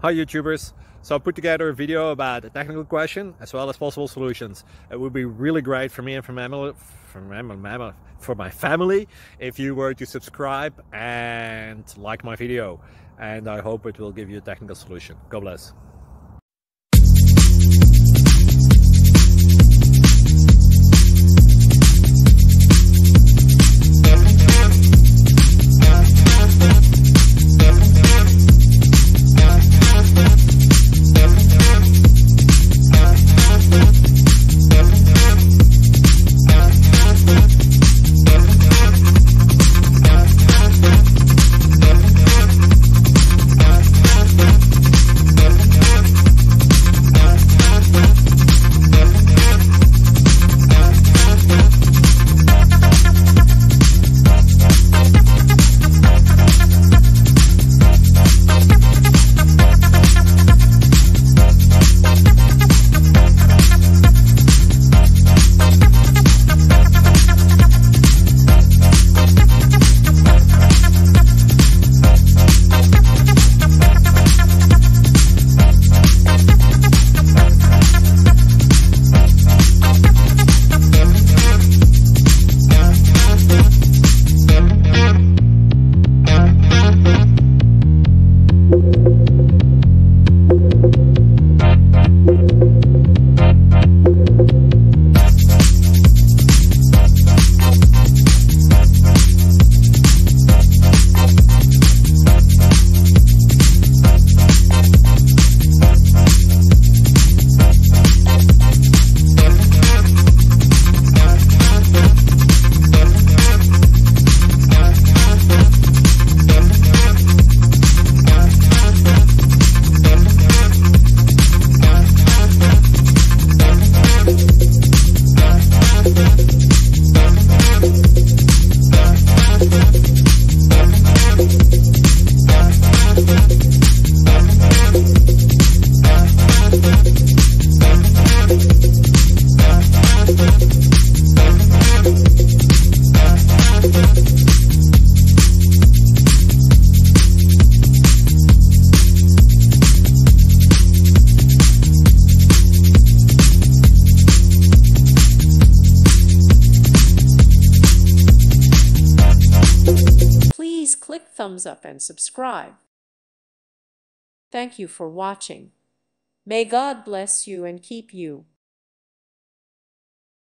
Hi YouTubers! So I put together a video about a technical question as well as possible solutions. It would be really great for me and for my family if you were to subscribe and like my video, and I hope it will give you a technical solution. God bless. Please click thumbs up and subscribe. Thank you for watching. May God bless you and keep you.